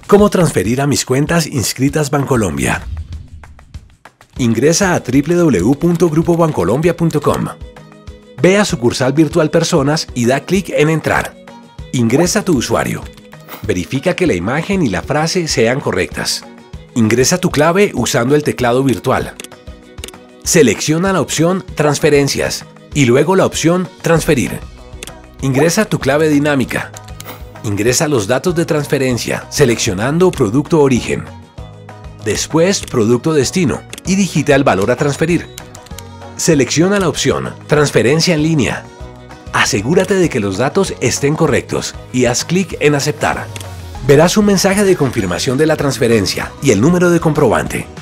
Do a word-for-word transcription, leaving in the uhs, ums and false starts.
¿Cómo transferir a mis cuentas inscritas Bancolombia? Ingresa a w w w punto grupo bancolombia punto com. Ve a sucursal virtual Personas y da clic en Entrar. Ingresa tu usuario. Verifica que la imagen y la frase sean correctas. Ingresa tu clave usando el teclado virtual. Selecciona la opción Transferencias y luego la opción Transferir. Ingresa tu clave dinámica. Ingresa los datos de transferencia seleccionando Producto Origen. Después Producto Destino y digita el valor a transferir. Selecciona la opción Transferencia en línea. Asegúrate de que los datos estén correctos y haz clic en Aceptar. Verás un mensaje de confirmación de la transferencia y el número de comprobante.